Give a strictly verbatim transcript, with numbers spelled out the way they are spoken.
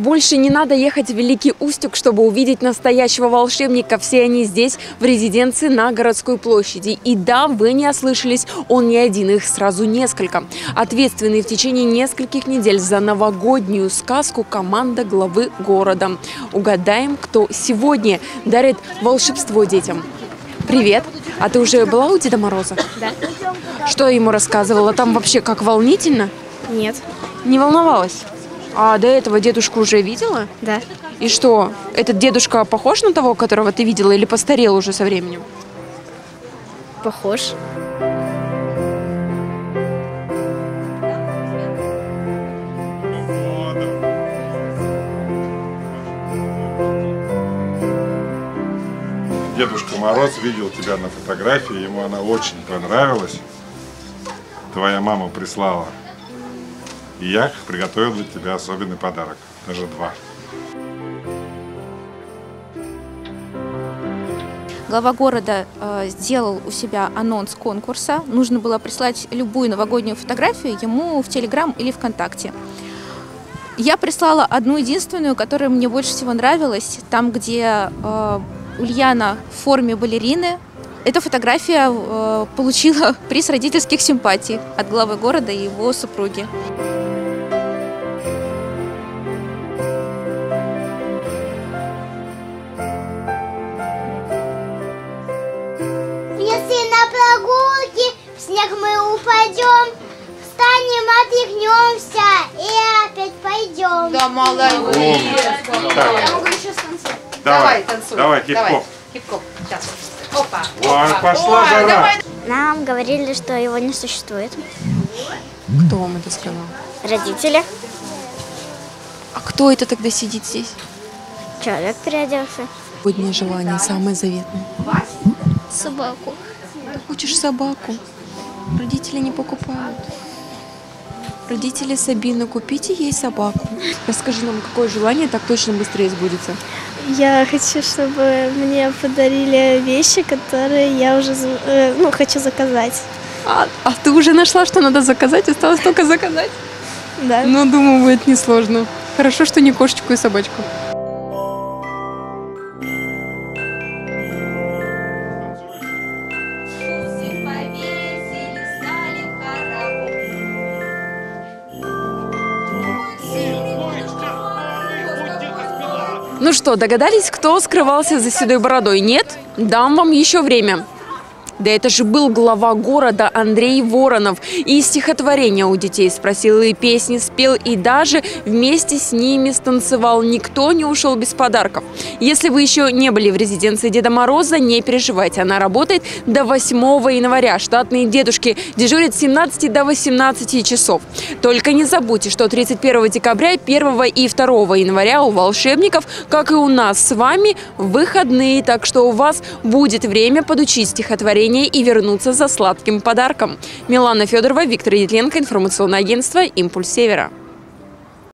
Больше не надо ехать в Великий Устюг, чтобы увидеть настоящего волшебника. Все они здесь, в резиденции на Городской площади. И да, вы не ослышались, он не один, их сразу несколько. Ответственные в течение нескольких недель за новогоднюю сказку команда главы города. Угадаем, кто сегодня дарит волшебство детям. Привет! А ты уже была у Деда Мороза? Да. Что ему рассказывала? Там вообще как, волнительно? Нет. Не волновалась? А до этого дедушку уже видела? Да. И что, этот дедушка похож на того, которого ты видела, или постарел уже со временем? Похож. Дедушка Мороз видел тебя на фотографии, ему она очень понравилась. Твоя мама прислала. И я приготовил для тебя особенный подарок, даже два. Глава города э, сделал у себя анонс конкурса. Нужно было прислать любую новогоднюю фотографию ему в Телеграм или ВКонтакте. Я прислала одну единственную, которая мне больше всего нравилась. Там, где э, Ульяна в форме балерины. Эта фотография э, получила приз родительских симпатий от главы города и его супруги. Если на прогулке в снег мы упадем, встанем, отряхнемся и опять пойдем. Да, молодец. Я могу еще станцевать. Давай, танцуй. Давай, хип-хоп. Хип-хоп. Сейчас. Опа. Ой, опа. пошла Ой, жара. давай. Нам говорили, что его не существует. Кто вам это сказал? Родители. А кто это тогда сидит здесь? Человек переоделся. Сегодня желание самое заветное. Собаку. Ты хочешь собаку? Родители не покупают. Родители Сабины, купите ей собаку. Расскажи нам, какое желание так точно быстрее сбудется? Я хочу, чтобы мне подарили вещи, которые я уже э, ну, хочу заказать. А, а ты уже нашла, что надо заказать? Осталось только заказать? Да. Ну, думаю, будет несложно. Хорошо, что не кошечку и собачку. Ну что, догадались, кто скрывался за седой бородой? Нет? Дам вам еще время. Да это же был глава города Андрей Воронов. И стихотворения у детей спросил, и песни спел, и даже вместе с ними станцевал. Никто не ушел без подарков. Если вы еще не были в резиденции Деда Мороза, не переживайте. Она работает до восьмого января. Штатные дедушки дежурят с семнадцати до восемнадцати часов. Только не забудьте, что тридцать первого декабря, первого и второго января у волшебников, как и у нас с вами, выходные. Так что у вас будет время подучить стихотворение и вернуться за сладким подарком. Милана Федорова, Виктор Едленко, информационное агентство «Импульс Севера».